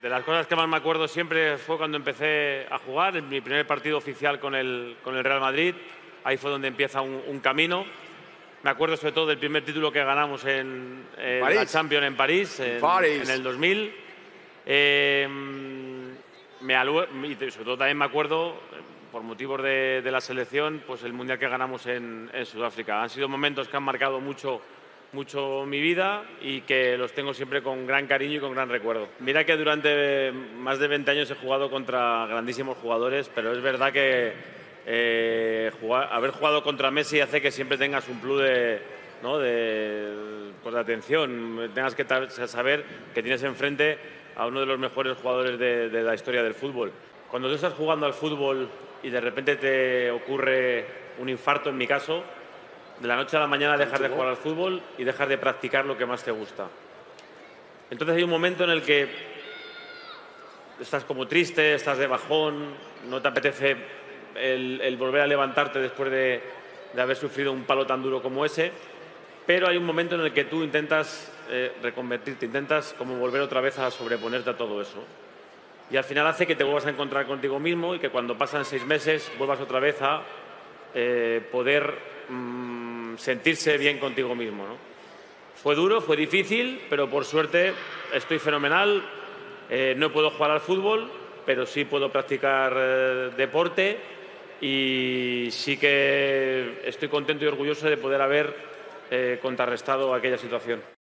De las cosas que más me acuerdo siempre fue cuando empecé a jugar, en mi primer partido oficial con el Real Madrid. Ahí fue donde empieza un camino. Me acuerdo sobre todo del primer título que ganamos en la Champions en París, en el 2000. Y sobre todo también me acuerdo, por motivos de la selección, pues el Mundial que ganamos en Sudáfrica. Han sido momentos que han marcado mucho mi vida y que los tengo siempre con gran cariño y con gran recuerdo. Mira que durante más de 20 años he jugado contra grandísimos jugadores, pero es verdad que haber jugado contra Messi hace que siempre tengas un plus de atención, tengas que saber que tienes enfrente a uno de los mejores jugadores de la historia del fútbol. Cuando tú estás jugando al fútbol y de repente te ocurre un infarto, en mi caso, de la noche a la mañana dejas de jugar al fútbol y dejas de practicar lo que más te gusta. Entonces hay un momento en el que estás como triste, estás de bajón, no te apetece el volver a levantarte después de haber sufrido un palo tan duro como ese, pero hay un momento en el que tú intentas reconvertirte, intentas como volver otra vez a sobreponerte a todo eso. Y al final hace que te vuelvas a encontrar contigo mismo y que cuando pasan 6 meses vuelvas otra vez a poder sentirse bien contigo mismo, ¿no? Fue duro, fue difícil, pero por suerte estoy fenomenal. No puedo jugar al fútbol, pero sí puedo practicar deporte y sí que estoy contento y orgulloso de poder haber contrarrestado aquella situación.